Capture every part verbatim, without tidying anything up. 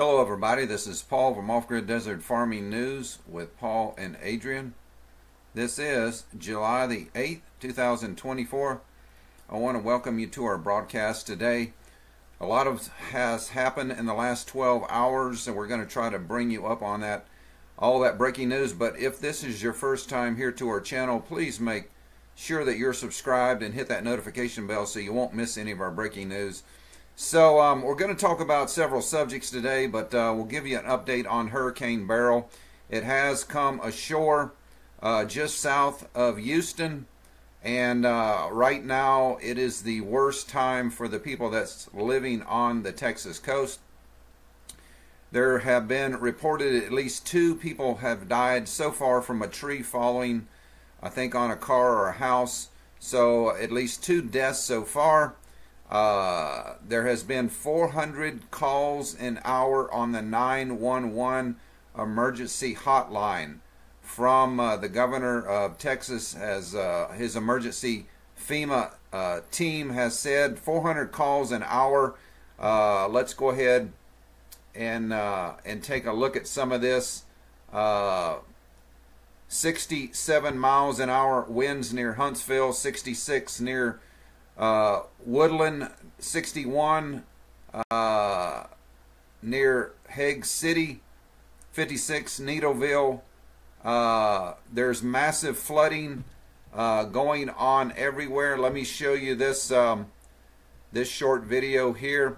Hello everybody, this is Paul from Off Grid Desert Farming News with Paul and Adrian. This is July the eighth, two thousand twenty-four. I want to welcome you to our broadcast today. A lot of has happened in the last twelve hours, and we're going to try to bring you up on that, all that breaking news. But if this is your first time here to our channel, please make sure that you're subscribed and hit that notification bell so you won't miss any of our breaking news. So um, we're going to talk about several subjects today, but uh, we'll give you an update on Hurricane Beryl. It has come ashore uh, just south of Houston, and uh, right now it is the worst time for the people that's living on the Texas coast. There have been reported at least two people have died so far from a tree falling, I think on a car or a house. So at least two deaths so far. Uh, there has been four hundred calls an hour on the nine one one emergency hotline from uh, the governor of Texas. As uh, his emergency FEMA uh, team has said, four hundred calls an hour. Uh, let's go ahead and uh, and take a look at some of this. Uh, sixty-seven miles an hour winds near Huntsville, sixty-six near Uh, Woodland, sixty-one uh, near Hague City, fifty-six Needleville. Uh, there's massive flooding uh, going on everywhere. Let me show you this um, this short video here.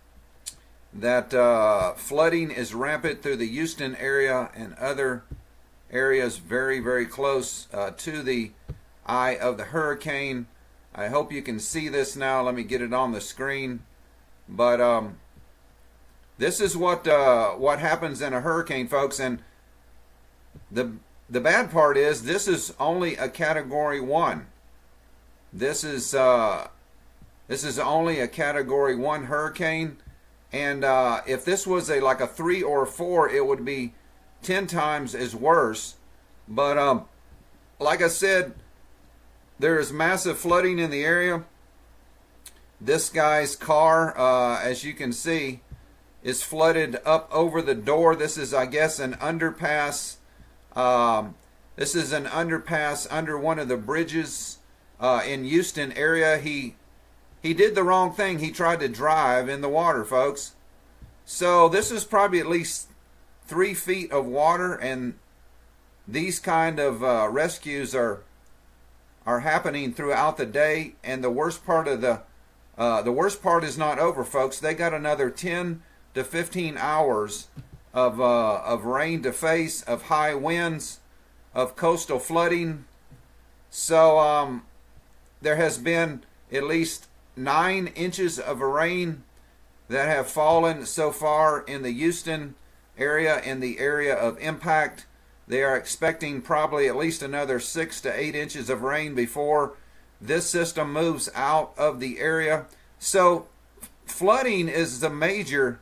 That uh, flooding is rampant through the Houston area and other areas very, very close uh, to the eye of the hurricane. I hope you can see this now. Let me get it on the screen. But um, this is what uh, what happens in a hurricane, folks. And the the bad part is this is only a Category One. This is uh, this is only a Category One hurricane. And uh, if this was a like a three or a four, it would be ten times as worse. But um, like I said, there is massive flooding in the area. This guy's car, uh, as you can see, is flooded up over the door. This is, I guess, an underpass. Um, this is an underpass under one of the bridges uh, in Houston area. He he did the wrong thing. He tried to drive in the water, folks. So this is probably at least three feet of water, and these kind of uh, rescues are are happening throughout the day. And the worst part of the uh, the worst part is not over, folks. They got another ten to fifteen hours of uh, of rain to face, of high winds, of coastal flooding. So um, there has been at least nine inches of rain that have fallen so far in the Houston area, in the area of impact. They are expecting probably at least another six to eight inches of rain before this system moves out of the area. So flooding is the major,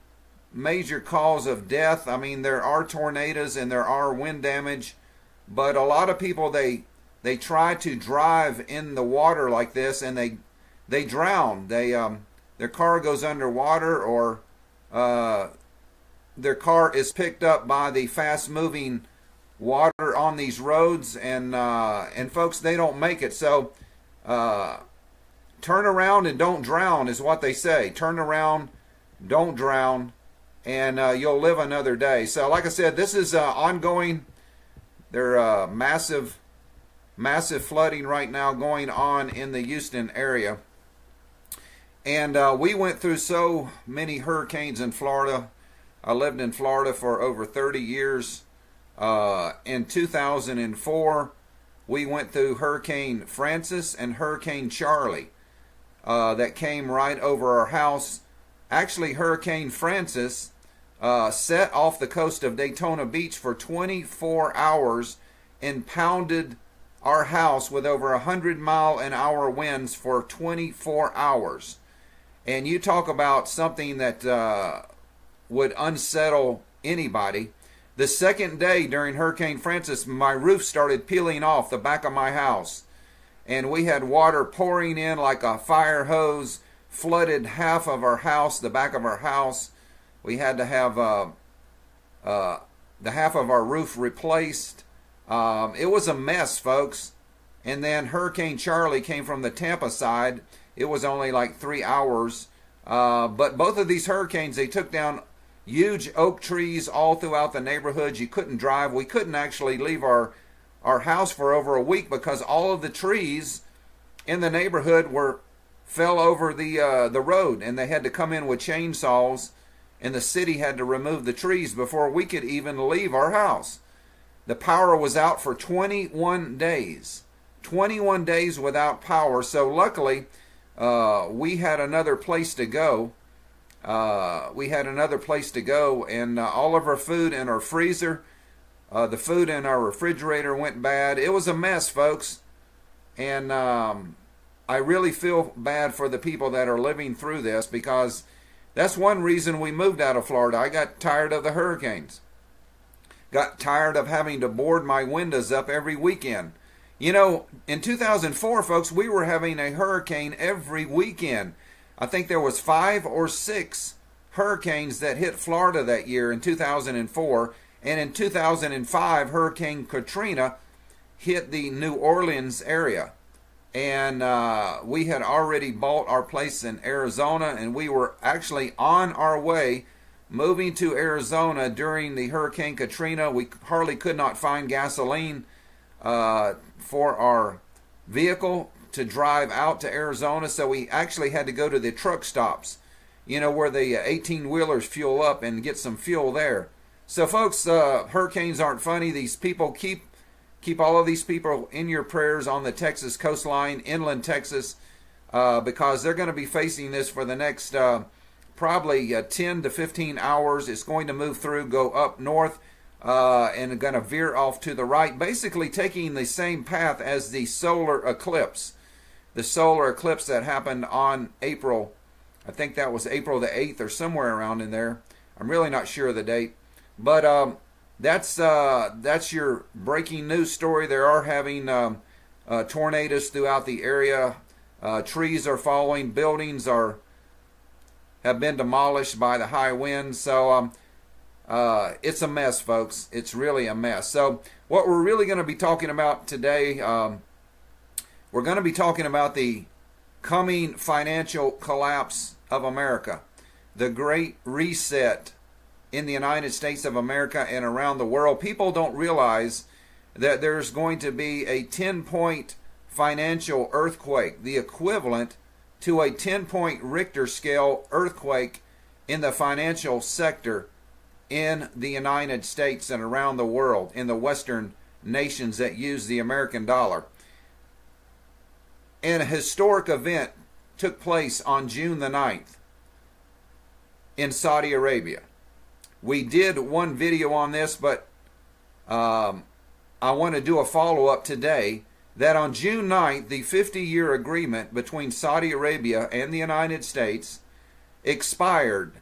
major cause of death. I mean, there are tornadoes and there are wind damage, but a lot of people, they they try to drive in the water like this, and they they drown. They um, their car goes underwater, or uh, their car is picked up by the fast-moving water on these roads, and uh, and folks, they don't make it. So uh, turn around and don't drown is what they say. Turn around, don't drown, and uh, you'll live another day. So like I said, this is uh, ongoing. There are uh, massive, massive flooding right now going on in the Houston area. And uh, we went through so many hurricanes in Florida. I lived in Florida for over thirty years. Uh, in two thousand four, we went through Hurricane Francis and Hurricane Charlie uh, that came right over our house. Actually, Hurricane Francis uh, set off the coast of Daytona Beach for twenty-four hours and pounded our house with over one hundred mile an hour winds for twenty-four hours. And you talk about something that uh, would unsettle anybody. The second day during Hurricane Francis, my roof started peeling off the back of my house, and we had water pouring in like a fire hose, flooded half of our house, the back of our house. We had to have uh, uh, the half of our roof replaced. Um, it was a mess, folks. And then Hurricane Charlie came from the Tampa side. It was only like three hours. Uh, but both of these hurricanes, they took down huge oak trees all throughout the neighborhoods. You couldn't drive. We couldn't actually leave our, our house for over a week because all of the trees in the neighborhood were fell over the uh, the road, and they had to come in with chainsaws, and the city had to remove the trees before we could even leave our house. The power was out for twenty-one days. twenty-one days without power. So luckily, uh, we had another place to go. Uh, we had another place to go, and uh, all of our food in our freezer, uh, the food in our refrigerator went bad. It was a mess, folks. And um, I really feel bad for the people that are living through this, because that's one reason we moved out of Florida. I got tired of the hurricanes. Got tired of having to board my windows up every weekend. You know, in two thousand four, folks, we were having a hurricane every weekend. I think there was five or six hurricanes that hit Florida that year in two thousand four. And in two thousand five, Hurricane Katrina hit the New Orleans area. And uh, we had already bought our place in Arizona, and we were actually on our way moving to Arizona during the Hurricane Katrina. We hardly could not find gasoline uh, for our vehicle to drive out to Arizona, so we actually had to go to the truck stops, you know, where the eighteen-wheelers fuel up and get some fuel there. So, folks, uh, hurricanes aren't funny. These people keep keep all of these people in your prayers on the Texas coastline, inland Texas, uh, because they're going to be facing this for the next uh, probably uh, ten to fifteen hours. It's going to move through, go up north, uh, and going to veer off to the right, basically taking the same path as the solar eclipse. The solar eclipse that happened on April, I think that was April the eighth or somewhere around in there. I'm really not sure of the date. But um, that's uh, that's your breaking news story. They are having um, uh, tornadoes throughout the area. Uh, trees are falling. Buildings are have been demolished by the high winds. So um, uh, it's a mess, folks. It's really a mess. So what we're really going to be talking about today, um, we're going to be talking about the coming financial collapse of America, the Great Reset in the United States of America and around the world. People don't realize that there's going to be a ten-point financial earthquake, the equivalent to a ten-point Richter scale earthquake in the financial sector in the United States and around the world, in the Western nations that use the American dollar. And a historic event took place on June the ninth in Saudi Arabia. We did one video on this, but um, I want to do a follow-up today, that on June ninth, the fifty-year agreement between Saudi Arabia and the United States expired.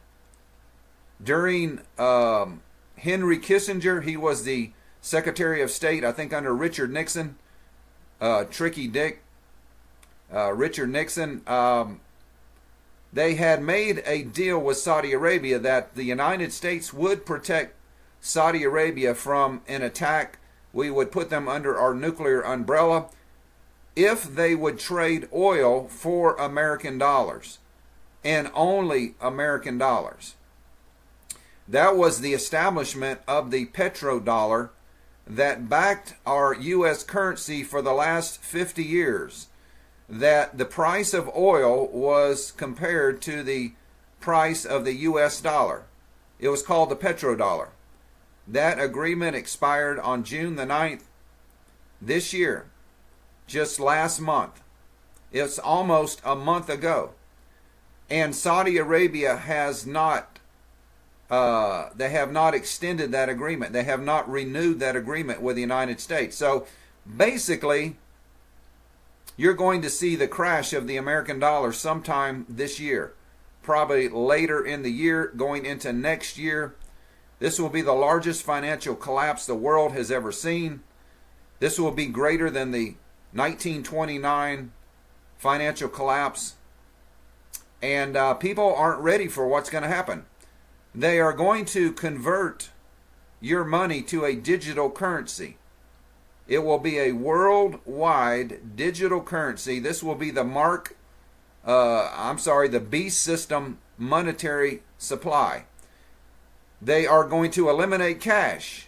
During um, Henry Kissinger, he was the Secretary of State, I think under Richard Nixon, uh, Tricky Dick, uh, Richard Nixon, um, they had made a deal with Saudi Arabia that the United States would protect Saudi Arabia from an attack. We would put them under our nuclear umbrella if they would trade oil for American dollars, and only American dollars. That was the establishment of the petrodollar that backed our U S currency for the last fifty years. That the price of oil was compared to the price of the U S dollar. It was called the petrodollar. That agreement expired on June the ninth this year, just last month. It's almost a month ago. And Saudi Arabia has not, uh, they have not extended that agreement. They have not renewed that agreement with the United States. So basically, you're going to see the crash of the American dollar sometime this year, probably later in the year, going into next year. This will be the largest financial collapse the world has ever seen. This will be greater than the nineteen twenty-nine financial collapse. And uh, people aren't ready for what's going to happen. they are going to convert your money to a digital currency. It will be a worldwide digital currency. This will be the mark, uh, I'm sorry, the beast system monetary supply. They are going to eliminate cash.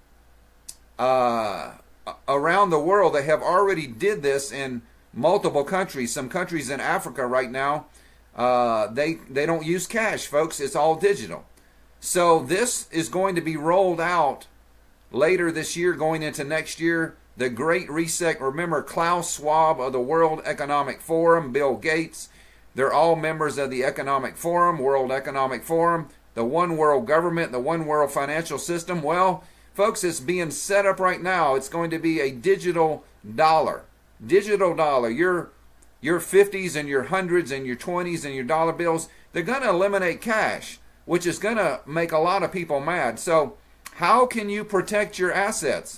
Uh, around the world, they have already did this in multiple countries. Some countries in Africa right now, uh, they, they don't use cash, folks. It's all digital. So this is going to be rolled out later this year, going into next year. The Great Reset. Remember Klaus Schwab of the World Economic Forum, Bill Gates. They're all members of the Economic Forum, World Economic Forum, the One World Government, the One World Financial System. Well, folks, it's being set up right now. It's going to be a digital dollar. Digital dollar. Your, your fifties and your hundreds and your twenties and your dollar bills, they're going to eliminate cash, which is going to make a lot of people mad. So how can you protect your assets?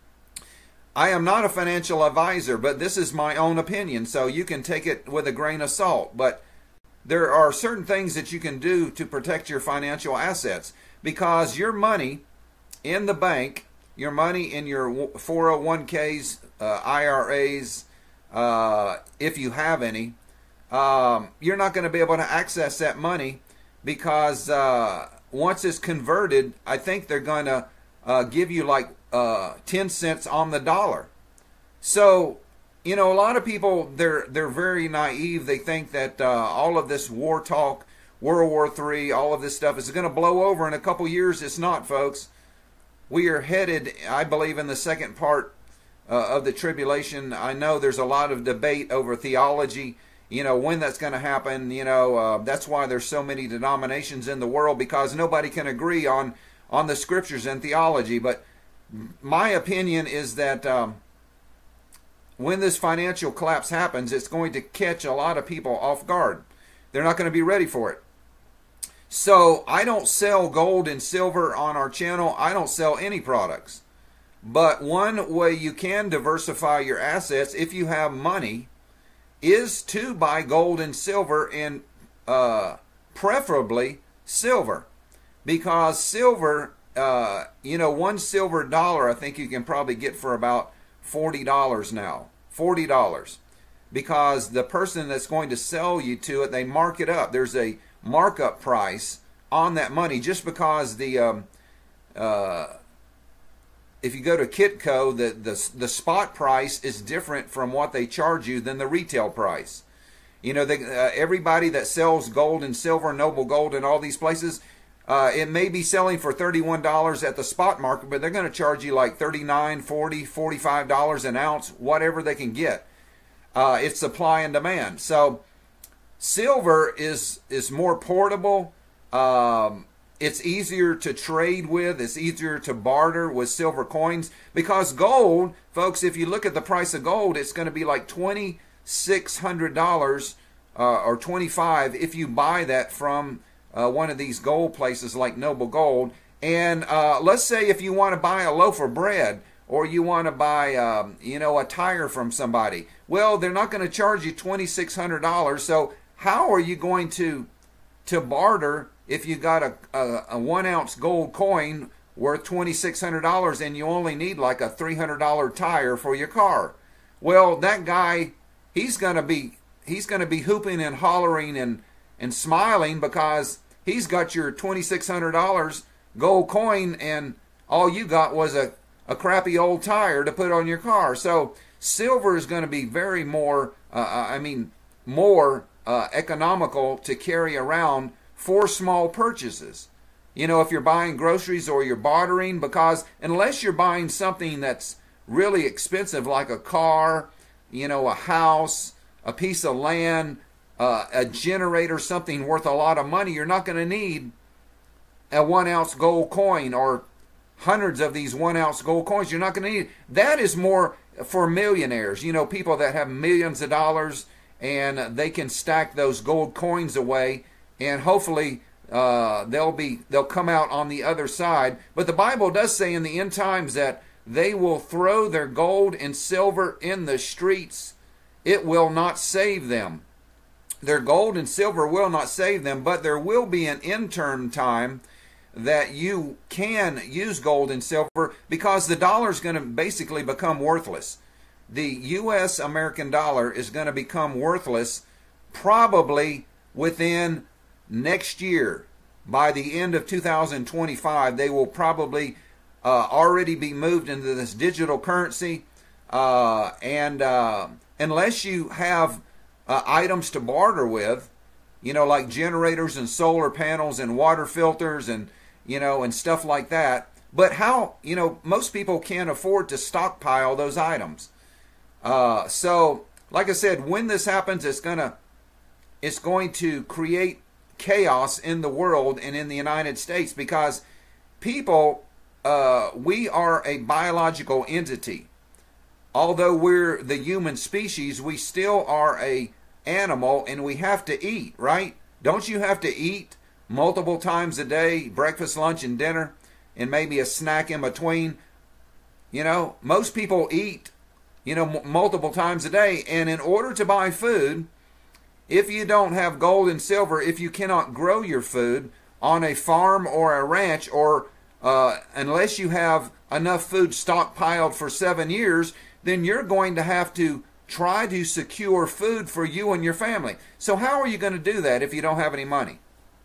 I am not a financial advisor, but this is my own opinion, so you can take it with a grain of salt. But there are certain things that you can do to protect your financial assets, because your money in the bank, your money in your four oh one Ks, uh, I R As, uh, if you have any, um, you're not going to be able to access that money, because uh, once it's converted, I think they're going to uh, give you like uh, ten cents on the dollar. So, you know, a lot of people, they're they're very naive. They think that uh, all of this war talk, World War Three, all of this stuff is going to blow over in a couple years. It's not, folks. We are headed, I believe, in the second part uh, of the tribulation. I know there's a lot of debate over theology, you know, when that's going to happen. You know, uh, that's why there's so many denominations in the world, because nobody can agree on, on the scriptures and theology. But my opinion is that um, when this financial collapse happens, it's going to catch a lot of people off guard. They're not going to be ready for it. So I don't sell gold and silver on our channel. I don't sell any products. But one way you can diversify your assets, if you have money, is to buy gold and silver, and uh, preferably silver. Because silver, uh, you know, one silver dollar, I think you can probably get for about forty dollars now. forty dollars. Because the person that's going to sell you to it, they mark it up. There's a markup price on that money, just because the um, uh, if you go to Kitco, the, the the spot price is different from what they charge you than the retail price. You know, they, uh, everybody that sells gold and silver, Noble Gold, and all these places, uh, it may be selling for thirty-one dollars at the spot market, but they're going to charge you like thirty-nine, forty, forty-five dollars an ounce, whatever they can get. Uh, it's supply and demand. So silver is is more portable. Um, it's easier to trade with. It's easier to barter with silver coins, because gold, folks, if you look at the price of gold, it's going to be like twenty-six hundred dollars uh, or twenty-five dollars if you buy that from uh, one of these gold places like Noble Gold. And uh, let's say if you want to buy a loaf of bread, or you want to buy, um, you know, a tire from somebody, well, they're not going to charge you twenty-six hundred dollars. So how are you going to to barter if you got a, a, a one ounce gold coin worth twenty-six hundred dollars and you only need like a three hundred dollar tire for your car? Well, that guy, he's going to be he's going to be hooping and hollering and and smiling, because he's got your twenty-six hundred dollars gold coin, and all you got was a a crappy old tire to put on your car. So silver is going to be very more, uh, I mean, more uh, economical to carry around for small purchases. You know, if you're buying groceries or you're bartering, because unless you're buying something that's really expensive, like a car, you know, a house, a piece of land, uh, a generator, something worth a lot of money, you're not going to need a one ounce gold coin or hundreds of these one ounce gold coins. You're not going to need. That is more for millionaires, you know, people that have millions of dollars, and they can stack those gold coins away, and hopefully uh, they'll be they'll come out on the other side. But the Bible does say in the end times that they will throw their gold and silver in the streets. It will not save them. their gold and silver will not save them, but there will be an interim time that you can use gold and silver, because the dollar is going to basically become worthless. The U S American dollar is going to become worthless probably within next year. By the end of two thousand twenty-five, they will probably uh, already be moved into this digital currency. Uh, and uh, unless you have uh, items to barter with, you know, like generators and solar panels and water filters and, you know, and stuff like that. But how, you know, most people can't afford to stockpile those items. Uh, so, like I said, when this happens, it's gonna, it's going to create chaos in the world and in the United States, because people, uh, we are a biological entity. Although we're the human species, we still are a animal, and we have to eat, right? Don't you have to eat multiple times a day, breakfast, lunch, and dinner, and maybe a snack in between? You know, most people eat, you know, m multiple times a day. And in order to buy food, if you don't have gold and silver, if you cannot grow your food on a farm or a ranch, or uh, unless you have enough food stockpiled for seven years, then you're going to have to try to secure food for you and your family. So how are you going to do that if you don't have any money?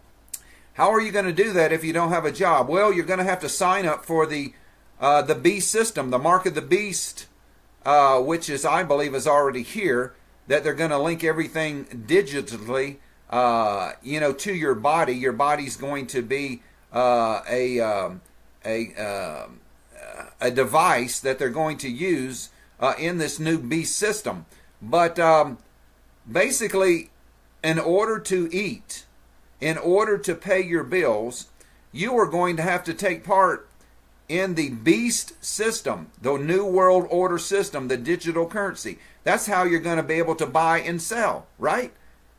How are you going to do that if you don't have a job? Well, you're going to have to sign up for the uh, the beast system, the mark of the beast, uh, which is, I believe, is already here. That they're going to link everything digitally, uh, you know, to your body. Your body's going to be uh, a um, a uh, a device that they're going to use uh, in this new beast system. But um, basically, in order to eat, in order to pay your bills, you are going to have to take part in the beast system, the New World Order system, the digital currency. That's how you're going to be able to buy and sell, right?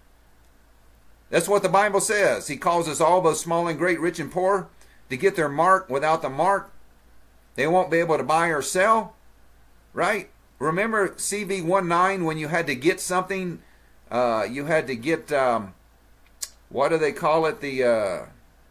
That's what the Bible says. He calls us all, both small and great, rich and poor, to get their mark. Without the mark, they won't be able to buy or sell, right? Remember C V nineteen, when you had to get something, uh, you had to get, um, what do they call it, the uh,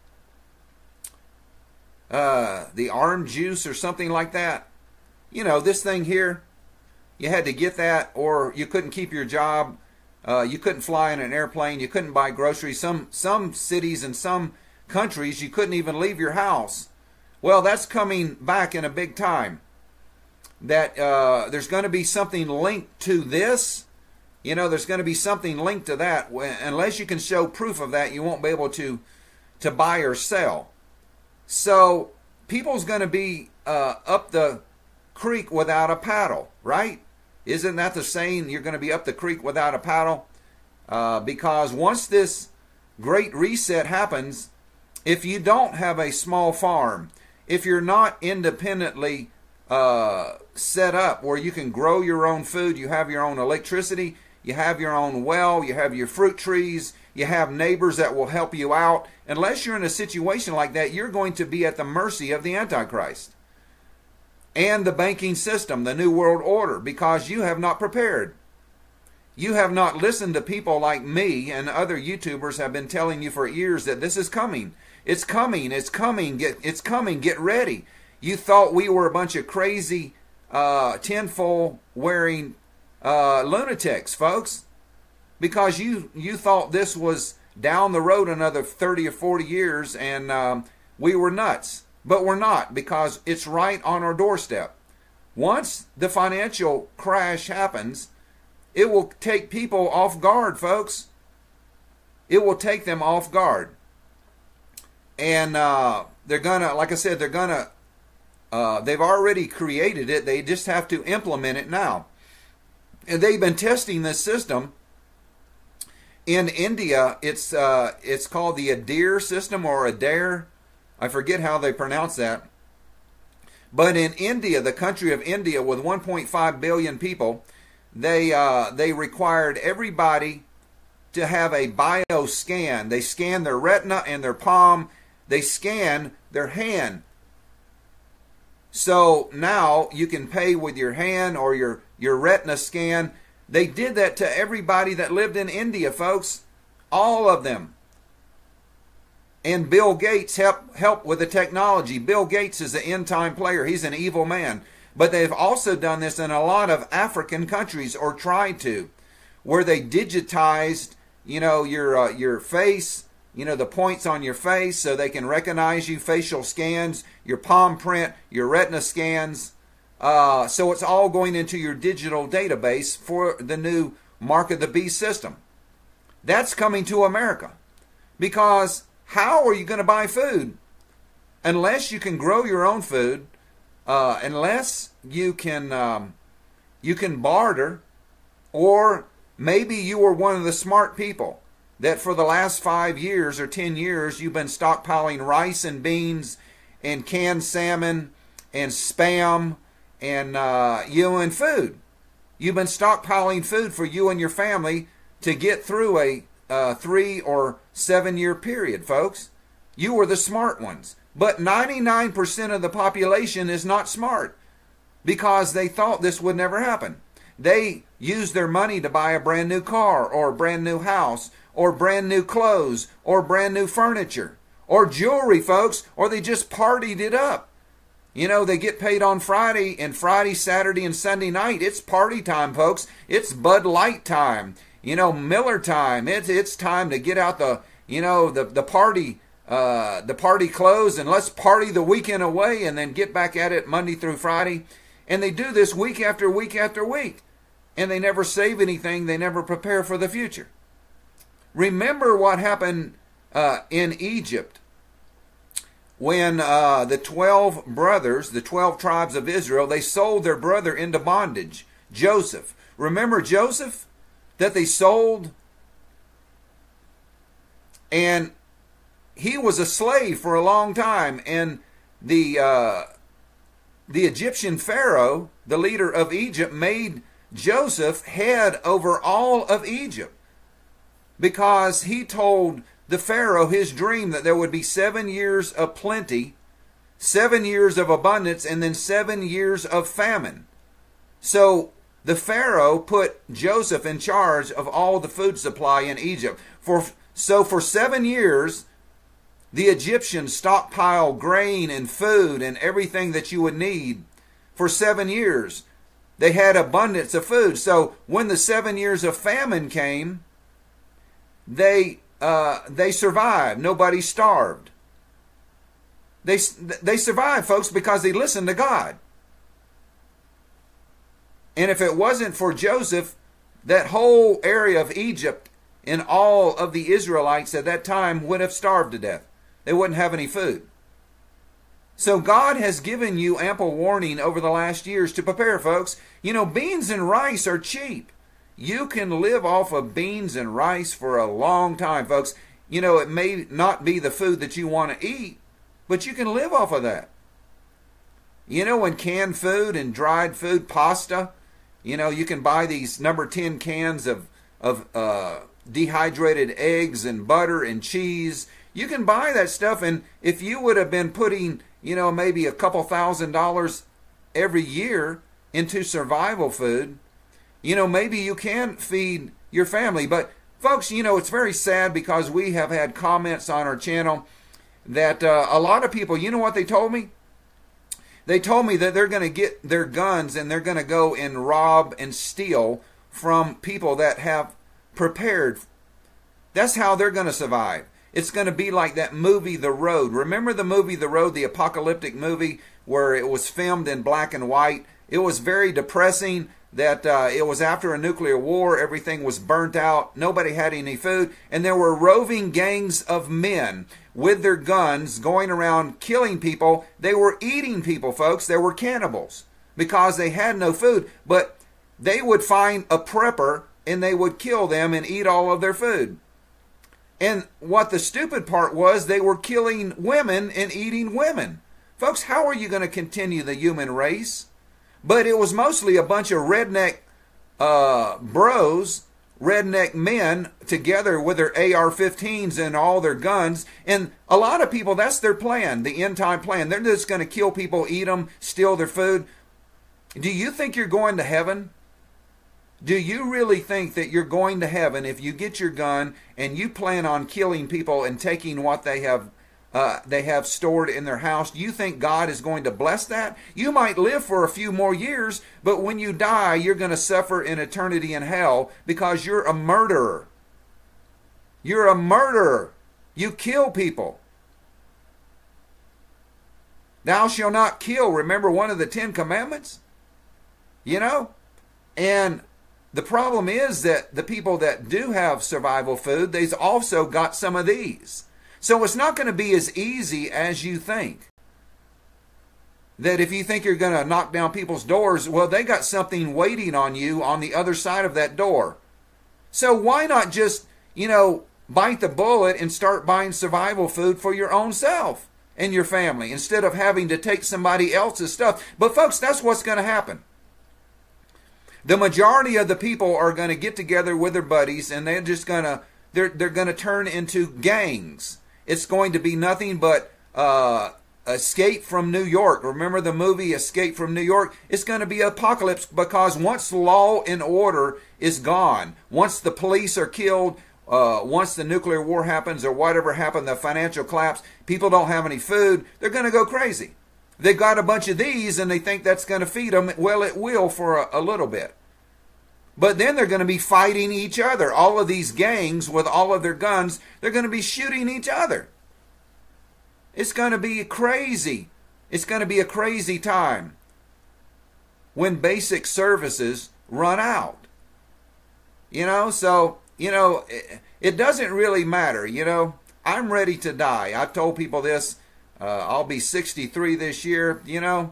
uh, the arm juice or something like that? You know, this thing here, you had to get that, or you couldn't keep your job. Uh, you couldn't fly in an airplane. You couldn't buy groceries. Some some cities and some countries, you couldn't even leave your house. Well, that's coming back in a big time. That uh, there's going to be something linked to this. You know, there's going to be something linked to that. Unless you can show proof of that, you won't be able to to buy or sell. So people's going to be uh, up the creek without a paddle, right? Isn't that the saying? You're going to be up the creek without a paddle? Uh, because once this great reset happens, if you don't have a small farm, if you're not independently uh, set up where you can grow your own food, you have your own electricity, you have your own well, you have your fruit trees, you have neighbors that will help you out. Unless you're in a situation like that, you're going to be at the mercy of the Antichrist and the banking system, the New World Order, because you have not prepared. You have not listened to people like me, and other YouTubers have been telling you for years that this is coming. It's coming, it's coming, get, it's coming, get ready. You thought we were a bunch of crazy, uh, tinfoil wearing uh, lunatics, folks, because you, you thought this was down the road another thirty or forty years, and um, we were nuts. But we're not, because it's right on our doorstep. Once the financial crash happens, it will take people off guard, folks. It will take them off guard. And uh, they're going to, like I said, they're going to, uh, they've already created it. They just have to implement it now. And they've been testing this system in India. It's, uh, it's called the Adair system, or Adair. I forget how they pronounce that. But in India, the country of India, with one point five billion people, they uh, they required everybody to have a bioscan. They scan their retina and their palm. They scan their hand. So now you can pay with your hand or your, your retina scan. They did that to everybody that lived in India, folks. All of them. And Bill Gates helped help with the technology. Bill Gates is an end-time player. He's an evil man. But they've also done this in a lot of African countries, or tried to, where they digitized, you know, your uh, your face, you know, the points on your face, so they can recognize you, facial scans, your palm print, your retina scans. Uh, so it's all going into your digital database for the new Mark of the Beast system. That's coming to America. Because how are you going to buy food? Unless you can grow your own food, uh, unless you can, um, you can barter, or maybe you were one of the smart people that for the last five years or ten years you've been stockpiling rice and beans and canned salmon and Spam and uh, you and food. You've been stockpiling food for you and your family to get through a uh, three or seven year period, folks. You were the smart ones. But ninety-nine percent of the population is not smart because they thought this would never happen. They used their money to buy a brand new car or a brand new house or brand new clothes or brand new furniture or jewelry, folks, or they just partied it up. You know, they get paid on Friday, and Friday, Saturday, and Sunday night, it's party time, folks. It's Bud Light time. You know, Miller time. It's it's time to get out the, you know, the, the party uh, the party clothes, and let's party the weekend away and then get back at it Monday through Friday. And they do this week after week after week. And they never save anything. They never prepare for the future. Remember what happened uh, in Egypt when uh, the twelve brothers, the twelve tribes of Israel, they sold their brother into bondage, Joseph. Remember Joseph that they sold? And he was a slave for a long time. And the, uh, the Egyptian Pharaoh, the leader of Egypt, made Joseph head over all of Egypt, because he told the Pharaoh his dream that there would be seven years of plenty, seven years of abundance, and then seven years of famine. So the Pharaoh put Joseph in charge of all the food supply in Egypt. For, so for seven years, the Egyptians stockpiled grain and food and everything that you would need for seven years. They had abundance of food. So when the seven years of famine came, they uh, they survived. Nobody starved. They they survived, folks, because they listened to God. And if it wasn't for Joseph, that whole area of Egypt and all of the Israelites at that time would have starved to death. They wouldn't have any food. So God has given you ample warning over the last years to prepare, folks. You know, beans and rice are cheap. You can live off of beans and rice for a long time, folks. You know, it may not be the food that you want to eat, but you can live off of that. You know, in canned food and dried food, pasta, you know, you can buy these number ten cans of, of uh, dehydrated eggs and butter and cheese. You can buy that stuff, and if you would have been putting, you know, maybe a couple thousand dollars every year into survival food, you know, maybe you can feed your family. But folks, you know, it's very sad because we have had comments on our channel that uh, a lot of people, you know what they told me? They told me that they're going to get their guns and they're going to go and rob and steal from people that have prepared. That's how they're going to survive. It's going to be like that movie, The Road. Remember the movie, The Road, the apocalyptic movie where it was filmed in black and white? It was very depressing that uh, it was after a nuclear war. Everything was burnt out. Nobody had any food. And there were roving gangs of men with their guns going around killing people. They were eating people, folks. They were cannibals because they had no food. But they would find a prepper and they would kill them and eat all of their food. And what the stupid part was, they were killing women and eating women. Folks, how are you going to continue the human race? But it was mostly a bunch of redneck uh, bros, redneck men, together with their A R fifteens and all their guns. And a lot of people, that's their plan, the end-time plan. They're just going to kill people, eat them, steal their food. Do you think you're going to heaven? Do you really think that you're going to heaven if you get your gun and you plan on killing people and taking what they have uh, they have stored in their house? Do you think God is going to bless that? You might live for a few more years, but when you die, you're going to suffer in eternity in hell because you're a murderer. You're a murderer. You kill people. Thou shalt not kill. Remember one of the Ten Commandments? You know? And the problem is that the people that do have survival food, they've also got some of these. So it's not going to be as easy as you think. That if you think you're going to knock down people's doors, well, they got something waiting on you on the other side of that door. So why not just, you know, bite the bullet and start buying survival food for your own self and your family instead of having to take somebody else's stuff? But folks, that's what's going to happen. The majority of the people are going to get together with their buddies and they're just going to, they're, they're going to turn into gangs. It's going to be nothing but uh, Escape from New York. Remember the movie Escape from New York? It's going to be apocalypse because once law and order is gone, once the police are killed, uh, once the nuclear war happens or whatever happened, the financial collapse, people don't have any food, they're going to go crazy. They've got a bunch of these and they think that's going to feed them. Well, it will for a, a little bit. But then they're going to be fighting each other. All of these gangs with all of their guns, they're going to be shooting each other. It's going to be crazy. It's going to be a crazy time when basic services run out. You know, so, you know, it, it doesn't really matter. You know, I'm ready to die. I've told people this. Uh, I'll be sixty-three this year, you know.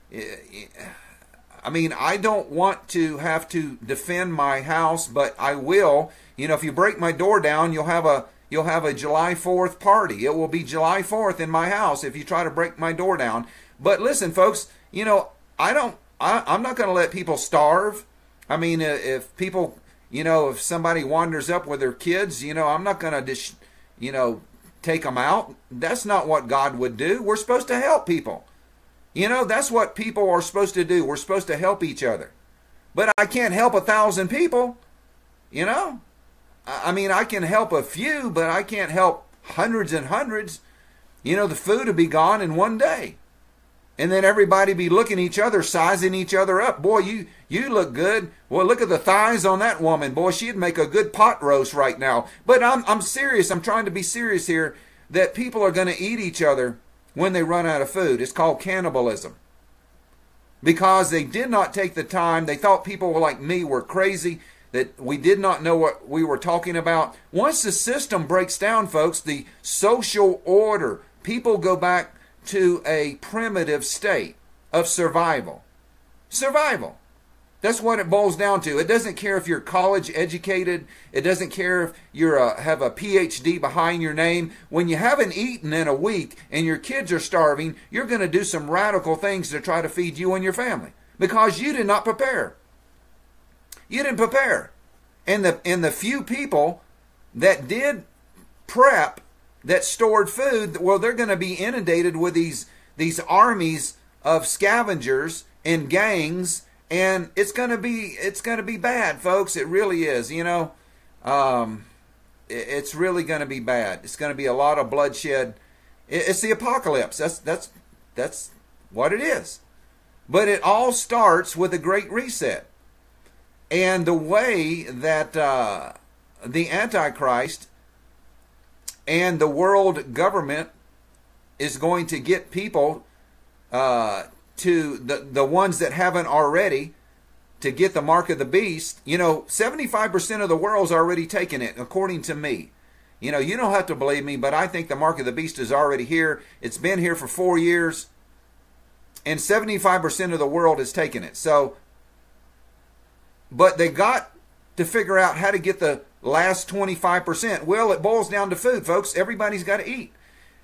I mean, I don't want to have to defend my house, but I will. You know, if you break my door down, you'll have a you'll have a July fourth party. It will be July fourth in my house if you try to break my door down. But listen, folks, you know, I don't I, I'm not going to let people starve. I mean, if people, you know, if somebody wanders up with their kids, you know, I'm not going to just, you know, take them out. That's not what God would do. We're supposed to help people. You know, that's what people are supposed to do. We're supposed to help each other. But I can't help a thousand people. You know, I mean, I can help a few, but I can't help hundreds and hundreds. You know, the food would be gone in one day. And then everybody be looking at each other, sizing each other up. Boy, you, you look good. Well, look at the thighs on that woman. Boy, she'd make a good pot roast right now. But I'm, I'm serious. I'm trying to be serious here that people are going to eat each other when they run out of food. It's called cannibalism. Because they did not take the time. They thought people like me were crazy, that we did not know what we were talking about. Once the system breaks down, folks, the social order, people go back to a primitive state of survival. Survival. That's what it boils down to. It doesn't care if you're college educated. It doesn't care if you have a P H D behind your name. When you haven't eaten in a week and your kids are starving, you're going to do some radical things to try to feed you and your family because you did not prepare. You didn't prepare. And the, and the few people that did prep, that stored food, well, they're going to be inundated with these, these armies of scavengers and gangs. And it's gonna be it's gonna be bad, folks. It really is. You know, um, it's really gonna be bad. It's gonna be a lot of bloodshed. It's the apocalypse. That's that's that's what it is. But it all starts with a great reset. And the way that uh, the Antichrist and the world government is going to get people. Uh, to the, the ones that haven't already, to get the mark of the beast. You know, seventy-five percent of the world's already taken it, according to me. You know, you don't have to believe me, but I think the mark of the beast is already here. It's been here for four years, and seventy-five percent of the world has taken it. So, but they got to figure out how to get the last twenty-five percent. Well, it boils down to food, folks. Everybody's got to eat.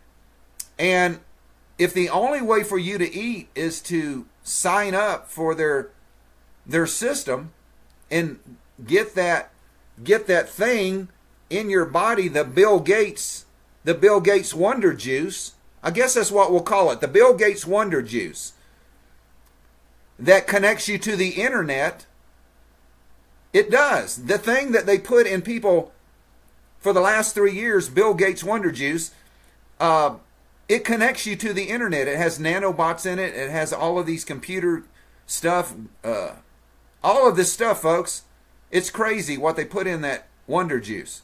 And if the only way for you to eat is to sign up for their their system and get that get that thing in your body, the Bill Gates, the Bill Gates Wonder Juice, I guess that's what we'll call it, the Bill Gates Wonder Juice, that connects you to the internet. It does. The thing that they put in people for the last three years, Bill Gates Wonder Juice, uh, it connects you to the internet. It has nanobots in it. It has all of these computer stuff. Uh, all of this stuff, folks. It's crazy what they put in that Wonder Juice.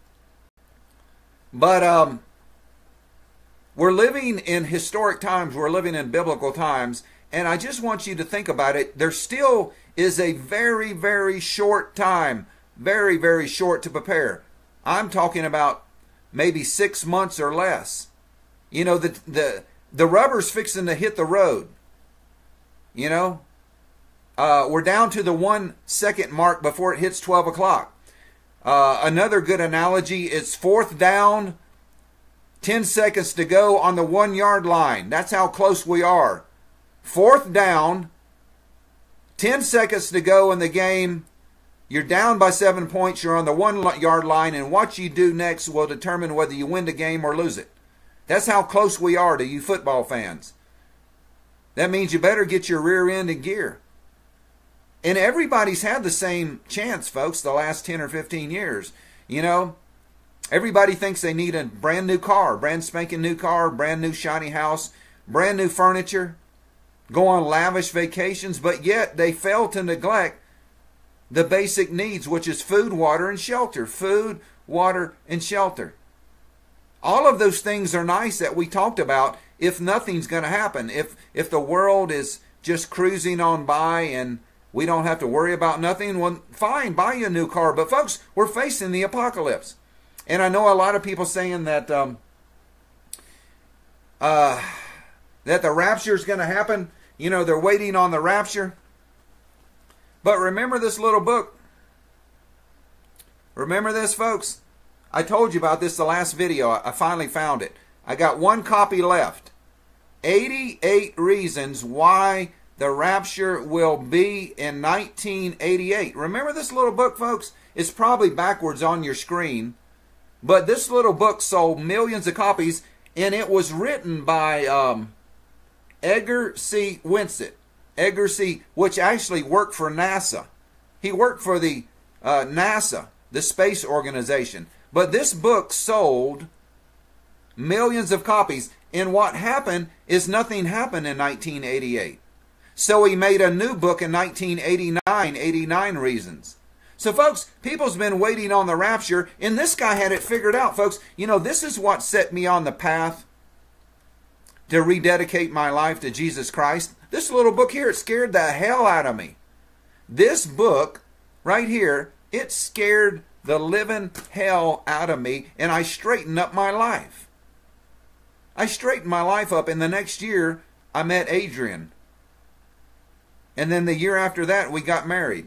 But um, we're living in historic times. We're living in biblical times. And I just want you to think about it. There still is a very, very short time. Very, very short to prepare. I'm talking about maybe six months or less. You know, the, the, the rubber's fixing to hit the road. You know, uh, we're down to the one second mark before it hits twelve o'clock. Uh, another good analogy is fourth down, ten seconds to go on the one yard line. That's how close we are. Fourth down, ten seconds to go in the game. You're down by seven points. You're on the one yard line, and what you do next will determine whether you win the game or lose it. That's how close we are to you football fans. That means you better get your rear end in gear. And everybody's had the same chance, folks, the last ten or fifteen years. You know, everybody thinks they need a brand new car, brand spanking new car, brand new shiny house, brand new furniture, go on lavish vacations, but yet they fail to neglect the basic needs, which is food, water, and shelter. Food, water, and shelter. All of those things are nice that we talked about if nothing's going to happen. If, if the world is just cruising on by and we don't have to worry about nothing, well, fine, buy you a new car. But folks, we're facing the apocalypse. And I know a lot of people saying that um, uh, that the rapture is going to happen. You know, they're waiting on the rapture. But remember this little book. Remember this, folks. I told you about this the last video. I finally found it. I got one copy left. eighty-eight reasons why the rapture will be in nineteen eighty-eight. Remember this little book, folks? It's probably backwards on your screen. But this little book sold millions of copies, and it was written by um, Edgar C. Winsett. Edgar C., which actually worked for NASA. He worked for the uh, NASA, the space organization. But this book sold millions of copies. And what happened is nothing happened in nineteen eighty-eight. So he made a new book in nineteen eighty-nine, eighty-nine Reasons. So folks, people's been waiting on the rapture, and this guy had it figured out, folks. You know, this is what set me on the path to rededicate my life to Jesus Christ. This little book here, it scared the hell out of me. This book right here, it scared the living hell out of me, and I straightened up my life. I straightened my life up, and the next year, I met Adrian. And then the year after that, we got married.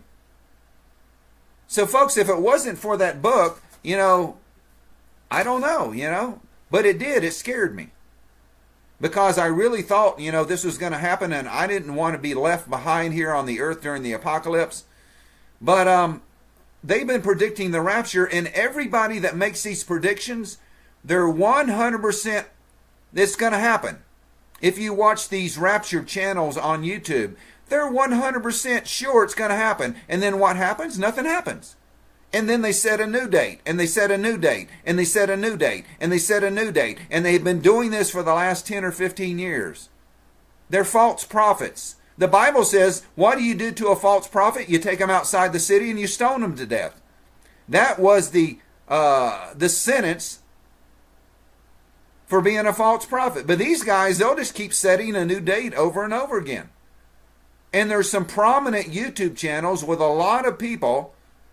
So folks, if it wasn't for that book, you know, I don't know, you know. But it did, it scared me. Because I really thought, you know, this was going to happen, and I didn't want to be left behind here on the earth during the apocalypse. But um, they've been predicting the rapture, and everybody that makes these predictions, they're one hundred percent it's going to happen. If you watch these rapture channels on YouTube, they're one hundred percent sure it's going to happen. And then what happens? Nothing happens. And then they set a new date, and they set a new date, and they set a new date, and they set a new date. And they've been doing this for the last ten or fifteen years. They're false prophets. The Bible says, what do you do to a false prophet? You take them outside the city and you stone them to death. That was the, uh, the sentence for being a false prophet. But these guys, they'll just keep setting a new date over and over again. And there's some prominent YouTube channels with a lot of people,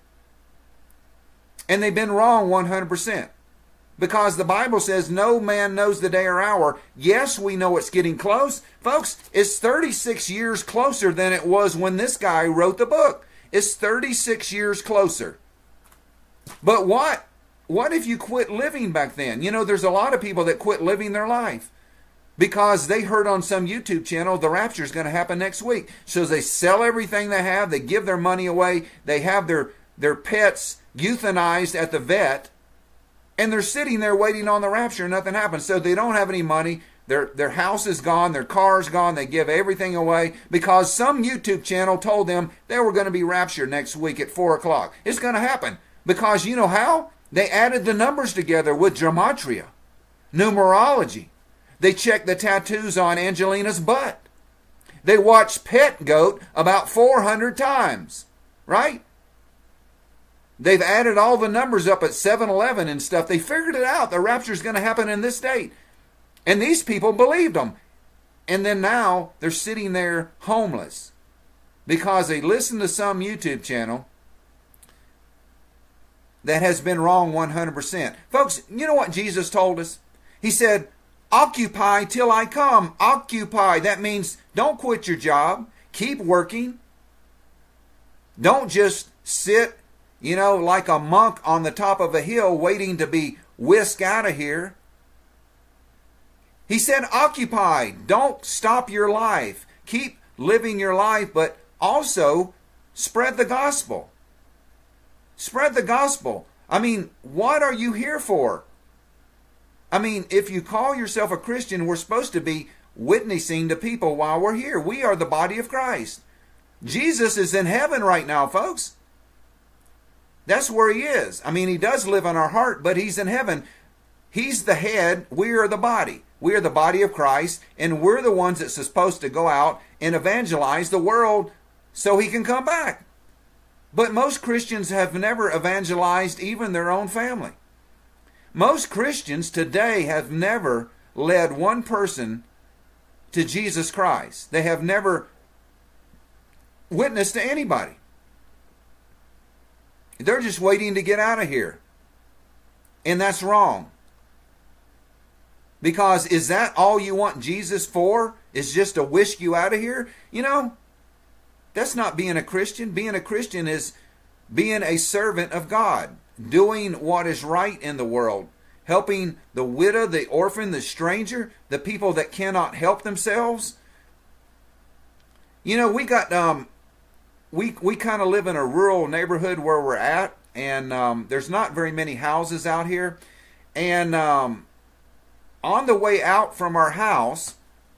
and they've been wrong one hundred percent. Because the Bible says no man knows the day or hour. Yes, we know it's getting close. Folks, it's thirty-six years closer than it was when this guy wrote the book. It's thirty-six years closer. But what? What if you quit living back then? You know, there's a lot of people that quit living their life because they heard on some YouTube channel the rapture is going to happen next week. So they sell everything they have. They give their money away. They have their, their pets euthanized at the vet. And they're sitting there waiting on the rapture and nothing happens. So they don't have any money. Their, their house is gone, their car is gone, they give everything away because some YouTube channel told them they were going to be raptured next week at four o'clock. It's going to happen because you know how? They added the numbers together with gematria, numerology. They checked the tattoos on Angelina's butt. They watched Pet Goat about four hundred times, right? They've added all the numbers up at seven eleven and stuff. They figured it out. The rapture is going to happen in this date. And these people believed them. And then now they're sitting there homeless because they listened to some YouTube channel that has been wrong one hundred percent. Folks, you know what Jesus told us? He said, occupy till I come. Occupy. That means don't quit your job. Keep working. Don't just sit, you know, like a monk on the top of a hill waiting to be whisked out of here. He said, occupy. Don't stop your life. Keep living your life, but also spread the gospel. Spread the gospel. I mean, what are you here for? I mean, if you call yourself a Christian, we're supposed to be witnessing to people while we're here. We are the body of Christ. Jesus is in heaven right now, folks. That's where he is. I mean, he does live in our heart, but he's in heaven. He's the head. We are the body. We are the body of Christ, and we're the ones that's supposed to go out and evangelize the world so he can come back. But most Christians have never evangelized even their own family. Most Christians today have never led one person to Jesus Christ. They have never witnessed to anybody. They're just waiting to get out of here. And that's wrong. Because is that all you want Jesus for? Is just to whisk you out of here? You know, that's not being a Christian. Being a Christian is being a servant of God. Doing what is right in the world. Helping the widow, the orphan, the stranger, the people that cannot help themselves. You know, we got, um, we, we kind of live in a rural neighborhood where we're at. And um, there's not very many houses out here. And um, on the way out from our house,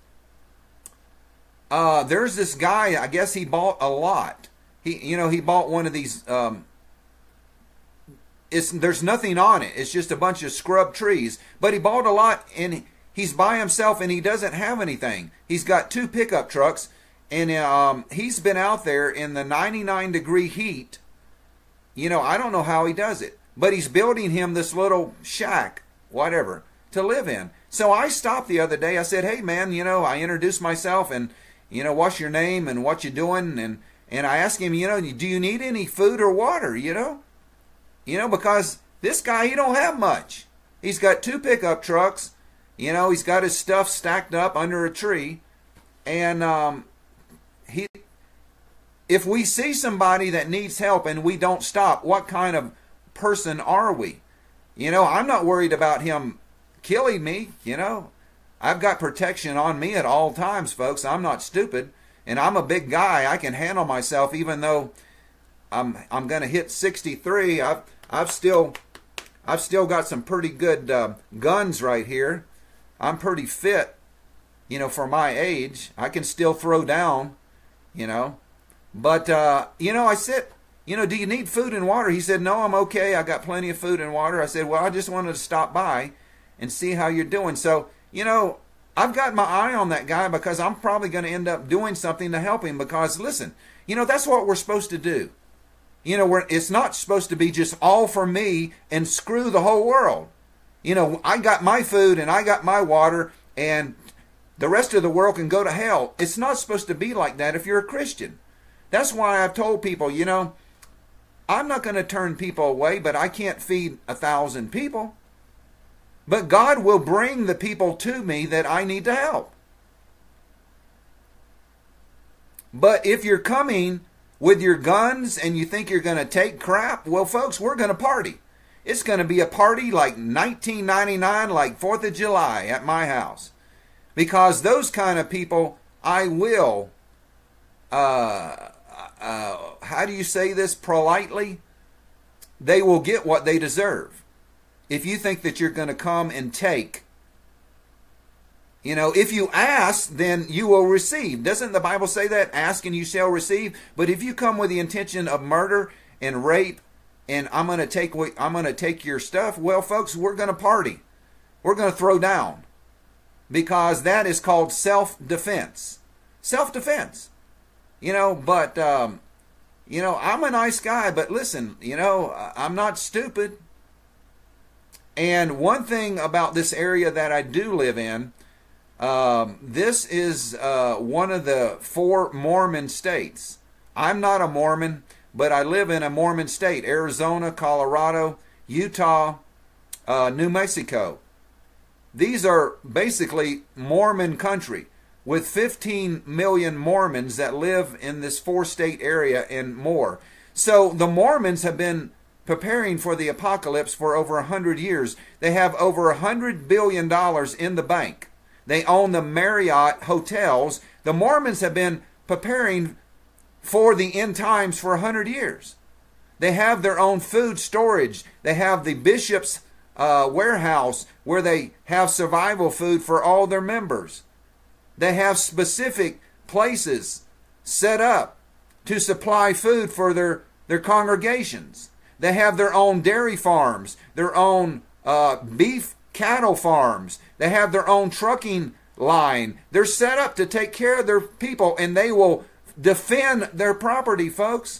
uh, there's this guy, I guess he bought a lot. He, you know, he bought one of these, um, it's, there's nothing on it. It's just a bunch of scrub trees. But he bought a lot, and he's by himself, and he doesn't have anything. He's got two pickup trucks, and um, he's been out there in the ninety-nine degree heat. You know, I don't know how he does it. But he's building him this little shack, whatever, to live in. So I stopped the other day. I said, hey, man, you know, I introduced myself, and, you know, what's your name and what you doing? And, and I asked him, you know, do you need any food or water, you know? You know, because this guy, he don't have much. He's got two pickup trucks. You know, he's got his stuff stacked up under a tree. And um, he, if we see somebody that needs help and we don't stop, what kind of person are we? You know, I'm not worried about him killing me, you know. I've got protection on me at all times, folks. I'm not stupid. And I'm a big guy. I can handle myself even though I'm I'm going to hit sixty-three. I've I've still I've still got some pretty good uh, guns right here. I'm pretty fit, you know, for my age. I can still throw down, you know. But uh, you know, I said, you know, do you need food and water? He said, no, I'm okay. I got plenty of food and water. I said, well, I just wanted to stop by and see how you're doing. So, you know, I've got my eye on that guy because I'm probably going to end up doing something to help him because, listen, you know, that's what we're supposed to do. You know, we're, it's not supposed to be just all for me and screw the whole world. You know, I got my food and I got my water and the rest of the world can go to hell. It's not supposed to be like that if you're a Christian. That's why I've told people, you know, I'm not going to turn people away, but I can't feed a thousand people. But God will bring the people to me that I need to help. But if you're coming with your guns and you think you're going to take crap, well, folks, we're going to party. It's going to be a party like nineteen ninety-nine, like fourth of July at my house. Because those kind of people, I will, uh, uh, how do you say this politely? They will get what they deserve. If you think that you're going to come and take, You know, if you ask, then you will receive. Doesn't the Bible say that? Ask and you shall receive. But if you come with the intention of murder and rape, and I'm going to take I'm going to take your stuff, well, folks, we're going to party. We're going to throw down, because that is called self-defense. Self-defense. You know, but um, you know, I'm a nice guy, but listen, you know, I'm not stupid. And one thing about this area that I do live in, um, this is uh, one of the four Mormon states. I'm not a Mormon, but I live in a Mormon state: Arizona, Colorado, Utah, uh, New Mexico. These are basically Mormon country, with fifteen million Mormons that live in this four-state area and more. So the Mormons have been preparing for the apocalypse for over a hundred years. They have over a hundred billion dollars in the bank. They own the Marriott hotels. The Mormons have been preparing for the end times for a hundred years. They have their own food storage. They have the bishop's uh, warehouse where they have survival food for all their members. They have specific places set up to supply food for their, their congregations. They have their own dairy farms, their own uh, beef cattle farms. They have their own trucking line. They're set up to take care of their people, and they will defend their property, folks.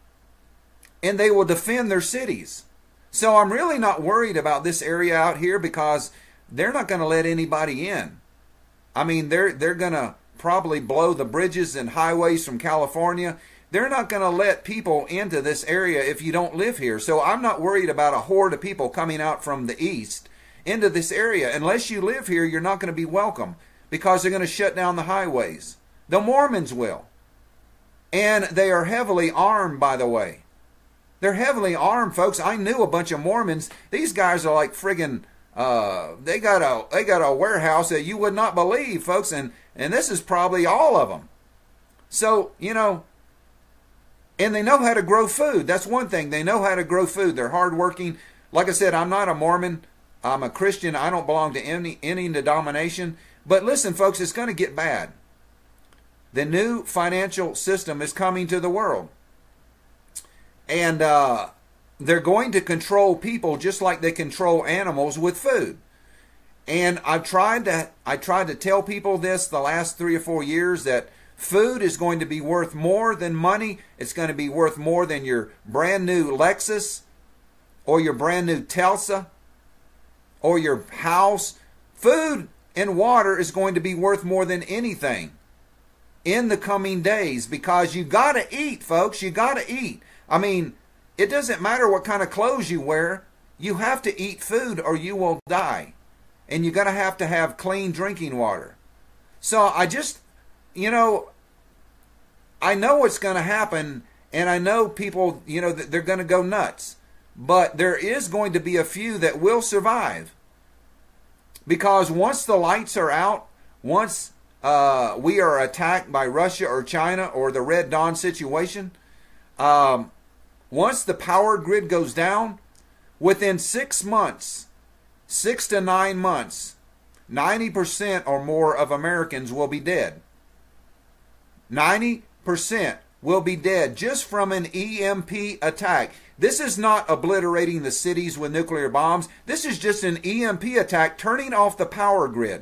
And they will defend their cities. So I'm really not worried about this area out here, because they're not going to let anybody in. I mean, they're, they're going to probably blow the bridges and highways from California. They're not going to let people into this area if you don't live here. So I'm not worried about a horde of people coming out from the east into this area. Unless you live here, you're not going to be welcome, because they're going to shut down the highways. The Mormons will. And they are heavily armed, by the way. They're heavily armed, folks. I knew a bunch of Mormons. These guys are like friggin', uh, they got a they got a warehouse that you would not believe, folks. And, and this is probably all of them. So, you know, and they know how to grow food. That's one thing. They know how to grow food. They're hardworking. Like I said, I'm not a Mormon. I'm a Christian. I don't belong to any, any denomination. But listen, folks, it's going to get bad. The new financial system is coming to the world. And uh, they're going to control people just like they control animals with food. And I've tried to, I tried to tell people this the last three or four years, that food is going to be worth more than money. It's going to be worth more than your brand new Lexus or your brand new Tesla or your house. Food and water is going to be worth more than anything in the coming days, because you got to eat, folks. You got to eat. I mean, it doesn't matter what kind of clothes you wear. You have to eat food or you will die. And you're going to have to have clean drinking water. So I just, you know, I know what's going to happen, and I know people, you know, they're going to go nuts. But there is going to be a few that will survive. Because once the lights are out, once uh, we are attacked by Russia or China or the Red Dawn situation, um, once the power grid goes down, within six months, six to nine months, ninety percent or more of Americans will be dead. ninety percent will be dead just from an E M P attack. This is not obliterating the cities with nuclear bombs. This is just an E M P attack turning off the power grid.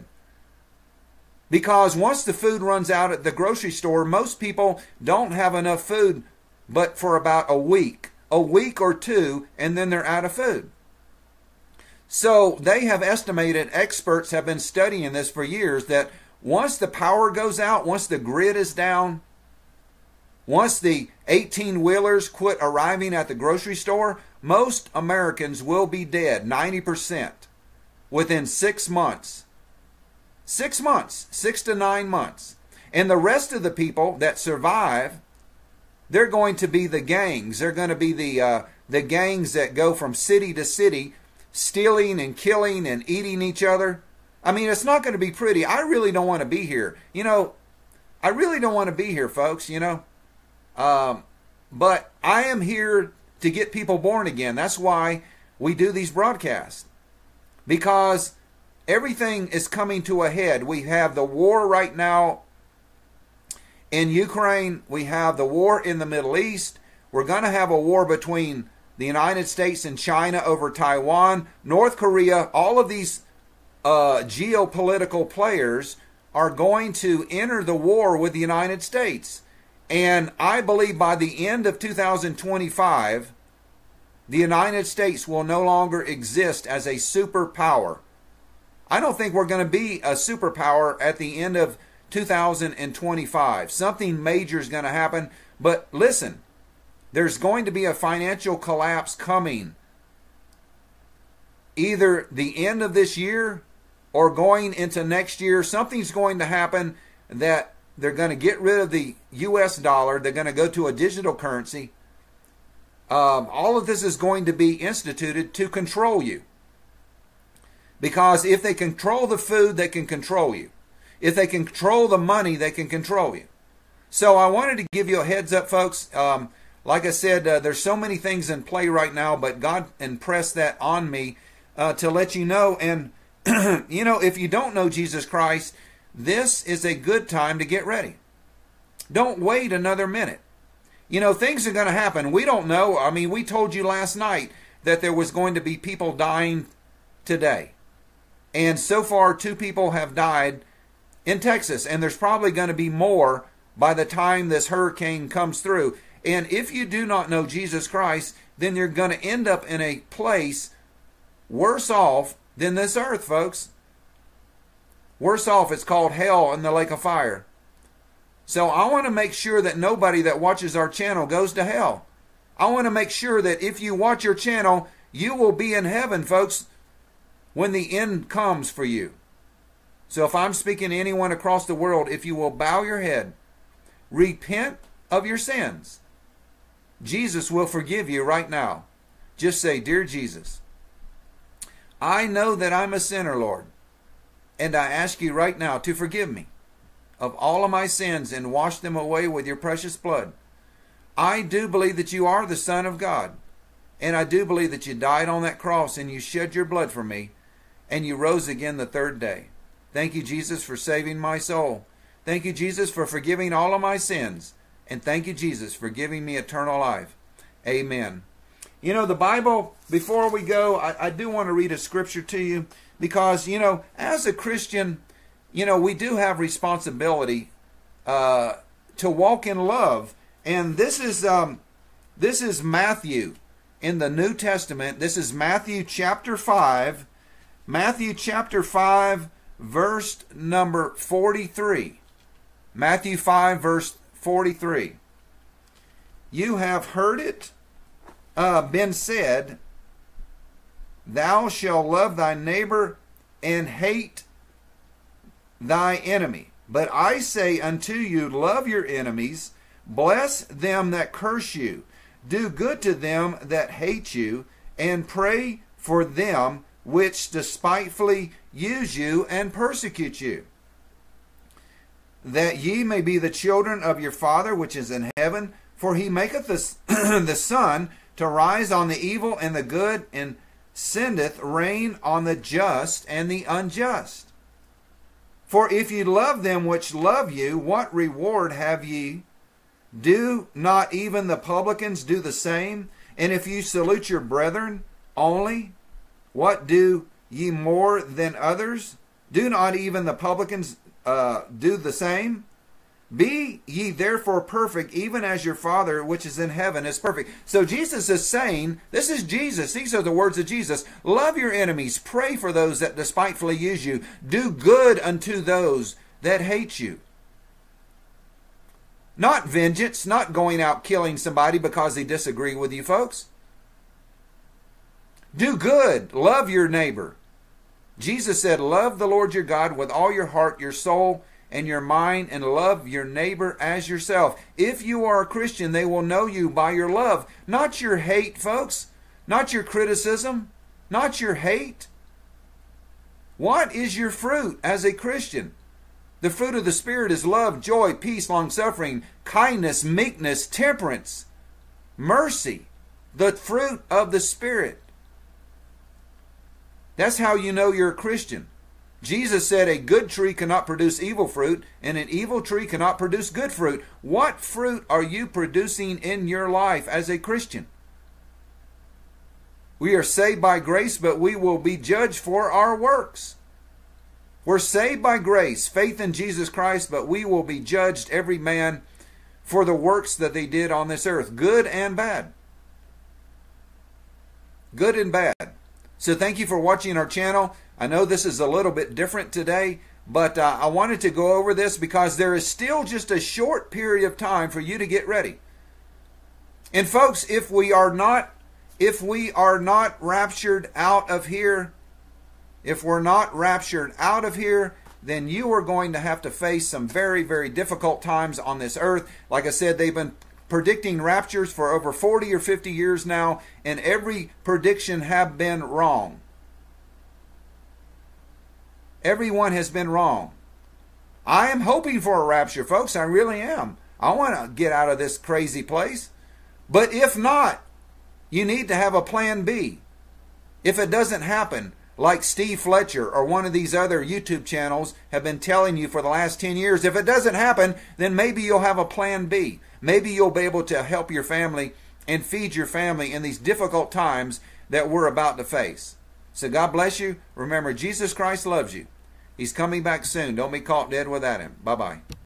Because once the food runs out at the grocery store, most people don't have enough food but for about a week, a week or two, and then they're out of food. So they have estimated, experts have been studying this for years, that once the power goes out, once the grid is down, once the eighteen-wheelers quit arriving at the grocery store, most Americans will be dead, ninety percent, within six months. Six months, six to nine months. And the rest of the people that survive, they're going to be the gangs. They're going to be the uh, the gangs that go from city to city, stealing and killing and eating each other. I mean, it's not going to be pretty. I really don't want to be here. You know, I really don't want to be here, folks, you know. Um, but I am here to get people born again. That's why we do these broadcasts. Because everything is coming to a head. We have the war right now in Ukraine. We have the war in the Middle East. We're going to have a war between the United States and China over Taiwan, North Korea. All of these uh, geopolitical players are going to enter the war with the United States. And I believe by the end of two thousand twenty-five, the United States will no longer exist as a superpower. I don't think we're going to be a superpower at the end of two thousand twenty-five. Something major is going to happen. But listen, there's going to be a financial collapse coming. Either the end of this year or going into next year. Something's going to happen that they're going to get rid of the U S dollar. They're going to go to a digital currency. Um, all of this is going to be instituted to control you. Because if they control the food, they can control you. If they can control the money, they can control you. So I wanted to give you a heads up, folks. Um, like I said, uh, there's so many things in play right now, but God impressed that on me uh, to let you know. And, you know, if you don't know Jesus Christ, this is a good time to get ready. Don't wait another minute. You know, things are going to happen. We don't know. I mean, we told you last night that there was going to be people dying today. And so far, two people have died in Texas. And there's probably going to be more by the time this hurricane comes through. And if you do not know Jesus Christ, then you're going to end up in a place worse off than this earth, folks. Worse off, it's called hell and the lake of fire. So I want to make sure that nobody that watches our channel goes to hell. I want to make sure that if you watch your channel, you will be in heaven, folks, when the end comes for you. So if I'm speaking to anyone across the world, if you will bow your head, repent of your sins, Jesus will forgive you right now. Just say, "Dear Jesus, I know that I'm a sinner, Lord. And I ask you right now to forgive me of all of my sins and wash them away with your precious blood. I do believe that you are the Son of God. And I do believe that you died on that cross and you shed your blood for me. And you rose again the third day. Thank you, Jesus, for saving my soul. Thank you, Jesus, for forgiving all of my sins. And thank you, Jesus, for giving me eternal life. Amen." You know, the Bible, before we go, I, I do want to read a scripture to you. Because, you know, as a Christian, you know, we do have responsibility uh, to walk in love. And this is um, this is Matthew in the New Testament. This is Matthew chapter five. Matthew chapter five, verse number forty-three. Matthew five, verse forty-three. "You have heard it uh, been said, Thou shalt love thy neighbor and hate thy enemy. But I say unto you, love your enemies, bless them that curse you, do good to them that hate you, and pray for them which despitefully use you and persecute you, that ye may be the children of your Father which is in heaven. For he maketh the, the sun to rise on the evil and the good, and sendeth rain on the just and the unjust. For if ye love them which love you, what reward have ye? Do not even the publicans do the same? And if you salute your brethren only, what do ye more than others? Do not even the publicans uh, do the same? Be ye therefore perfect, even as your Father which is in heaven is perfect." So Jesus is saying, this is Jesus, these are the words of Jesus, love your enemies, pray for those that despitefully use you, do good unto those that hate you. Not vengeance, not going out killing somebody because they disagree with you, folks. Do good, love your neighbor. Jesus said, love the Lord your God with all your heart, your soul, and your mind, and love your neighbor as yourself. If you are a Christian, they will know you by your love, not your hate, folks, not your criticism, not your hate. What is your fruit as a Christian? The fruit of the Spirit is love, joy, peace, long-suffering, kindness, meekness, temperance, mercy. The fruit of the Spirit. That's how you know you're a Christian. Jesus said a good tree cannot produce evil fruit, and an evil tree cannot produce good fruit. What fruit are you producing in your life as a Christian? We are saved by grace, but we will be judged for our works. We're saved by grace, faith in Jesus Christ, but we will be judged, every man, for the works that they did on this earth, good and bad. Good and bad. So thank you for watching our channel. I know this is a little bit different today, but uh, I wanted to go over this because there is still just a short period of time for you to get ready. And folks, if we are not, if we are not raptured out of here, if we're not raptured out of here, then you are going to have to face some very, very difficult times on this earth. Like I said, they've been predicting raptures for over forty or fifty years now, and every prediction have been wrong. Everyone has been wrong. I am hoping for a rapture, folks. I really am. I want to get out of this crazy place. But if not, you need to have a plan B. If it doesn't happen, like Steve Fletcher or one of these other YouTube channels have been telling you for the last ten years, if it doesn't happen, then maybe you'll have a plan B. Maybe you'll be able to help your family and feed your family in these difficult times that we're about to face. So God bless you. Remember, Jesus Christ loves you. He's coming back soon. Don't be caught dead without Him. Bye-bye.